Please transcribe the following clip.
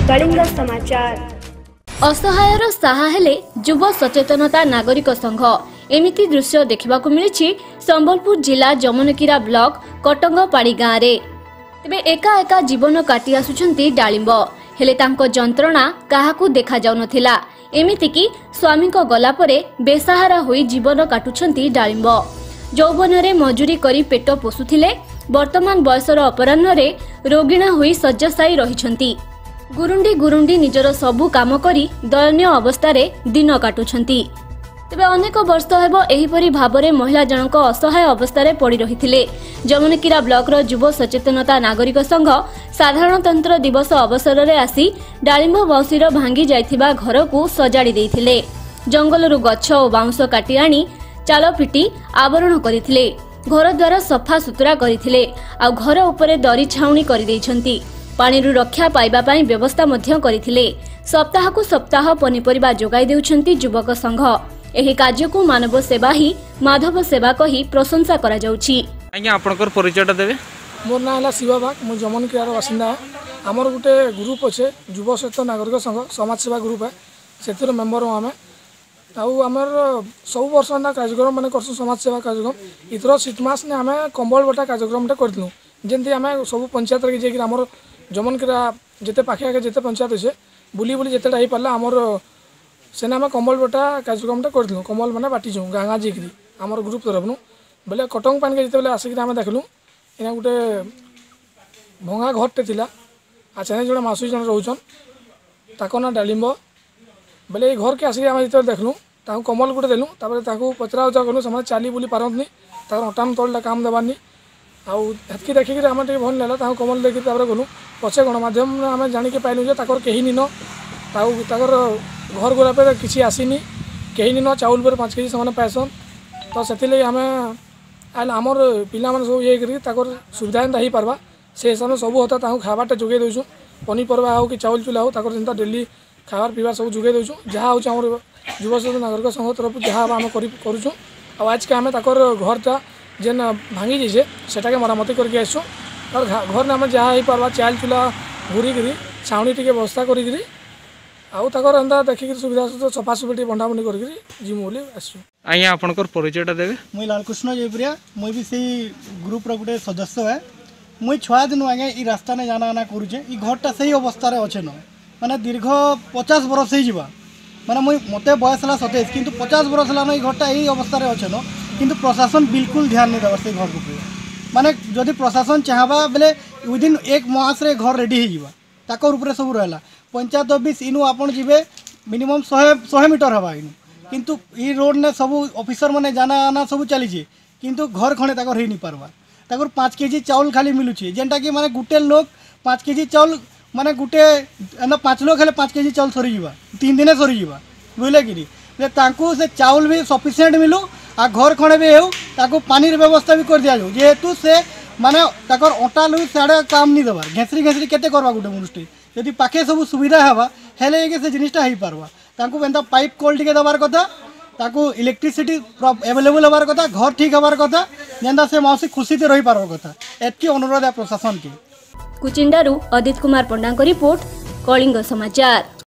कलिंग समाचार। असहायर साहा हेले युव सचेतनता नागरिक संघ एमिति दृश्य देखा मिली संबलपुर जिला जमुनकीरा ब्लॉक कटंगपाड़ी गाँव में। तेबे एका एका जीवन काटी आसुछंती डालिंब हेले तांको जंत्रणा काहाकू देखा जाउ नथिला। एमितिकी स्वामी को गला परे बेसहारा होई जीवन काटुछंती डालिंब। यौवनरे मजूरी करी पेट पोषुथिले वर्तमान बयसर अपराह्न रोगिणा होई शय्याशायी रहिछंती। गुरुंडी गुरुंडी निजर सबु काम करी दयनीय अवस्था दिन काटुछंती। तेबे अनेक वर्ष हेबो एहिपरि भाबरे महिला जनक असहाय अवस्था पड़ी रहिथिले। जमुनकीरा ब्लॉक युव सचेतनता नागरिक संघ साधारणतंत्र दिवस अवसर में आसी डालिंब बाउंसीर भांगी जाइथिबा घर को सजाड़ी देइथिले। जंगलरू गछ और बाउंस काटी आनी चाल पिटी आवरण करथिले। घर द्वार सफा सुतरा करथिले। आ घर उपरे दरी छाउनी कर दैछंती। पानी रक्षा पाइबा पाई व्यवस्था मध्य करथिले। सप्ताह को सप्ताह पनीपरिबा जोगाई देउछंती युवक संघ। एही कार्य को मानव सेवा ही माधव सेवा कही प्रशंसा करा जाउछि। आज्ञा आपनकर परिचयटा देबे। मोर नाम है शिवा बाग। मु जमुनकीरार बासिंदा। आमर गोटे ग्रुप अच्छे युव सचेतन नागरिक संघ समाज सेवा ग्रुप है। से मेम्बर हूँ आम आमर सब वर्ष कार्यक्रम मैंने कर समाज सेवा कार्यक्रम। इतर शीतमास ने आम कंबल बटा कार्यक्रम करूँ जमी आम सब पंचायत जाकर आमर जमुनकीरा जिते पाखे आगे जिते पंचायत अच्छे बुली बुली जितेटा हो पारा आमर सेना आम कंबल बटा कार्यक्रम करूँ। कंबल मैंने बाटिचु गाँ गाँ जाकि आमर ग्रुप तरफ बोले कटंग पानी के जिते आसिक आम देखलु एना गोटे भंगा घरटे थिला। आचार्य जो मासुई जन रोचन ताको ना डालिंब बोले ये घर के आसिक आम जिते देखलु कमल गोटे देलु पचरा उचरा कलु से चाली बुली पारतनी अटान तलटा काम देवानी आतकी देखिक आम भल लगा कमल देखिए गलु पचे गणमाध्यम आम जाणिक पाइलु कहीं निन घर गुरा पे किसी आसीनी कहीं निन चाउल पर 5 केजी से पाइसन। तो से आम आमर पिला सब ये सुविधा एंता हो पार्बा से हिसाब से सब होता खावाटा जोगे दूँ। पनीपरिया हो कि चाउल चूला हो जेनता डेली खावार पीवार सब जोगे दूँ। जहाँ हूँ आम युव सचेतन नागरिक संघ तरफ जहाँ आम करूँ आज के आम घरटा जेन भांगी जाइए सेटा के मरामती करके आसु। और घर में आम जहाँ हो पार्बा चाउल चूला घूरिकी छाउनी टी व्यवस्था करी एंता देखिक सुविधा सफासफी बंधाबंधी करमु बोली आसु। आज्ञा आपनकर परिचयटा देबे। मुई लालकृष्ण जयपुरिया मुई भी से ग्रुप गोटे सदस्य है। मुई छुआ दिन आज्ञा ई रास्ता ने जाना आना करुचे। ई घरटा से अवस्था अच्छे न माने दीर्घ 50 बरस हो माने मुई मते बयस है 27 किंतु 50 बरस है ई घरटा यही अवस्था अच्छे न किंतु प्रशासन बिल्कुल ध्यान नहीं देवार से घर को माने जदि प्रशासन चाहबा बेले विदिन 1 मास रे घर रेडी हो ऊपर सब रहा। पंचायत ऑफिस इनु आपन जीवे मिनिमम 100 मीटर हवा इनु किंतु ई रोड ने सब ऑफिसर माने जाना आना सब चली किंतु घर खणे ताकर ही नहीं पारवा 5 केजी चाउल खाली मिलुछि जेनटा कि माने गुटे लोग 5 केजी चाउल माने गुटे 5 लोग हेले 5 केजी चाउल सरी जीवा 3 दिन सरी जीवा बुझले कि नहीं तांकू से चाउल भी सफिशिएंट मिलू आ घर खणे भी हो ताको पानी व्यवस्था भी कर दिया जाऊ जेहेतु से माने ताकर ओटा लु साडे काम नहीं देवा घेसरी घेसरी केते करवा गुटे मुनुष्टि यदि पाखे सब सुविधा हवा हेले से जिनिसटा हो पारवा तांकू एंता पाइप कल टिके देवार कथा ताकू इलेक्ट्रिसिटी एवेलेबल होबार कथा घर ठीक होबार कथा जेंदा से मौसी खुशी से रही पारवा कथा एतकी अनुरोध है प्रशासन के। कुचिंडारू अदित कुमार पंडा को रिपोर्ट कलिंग समाचार।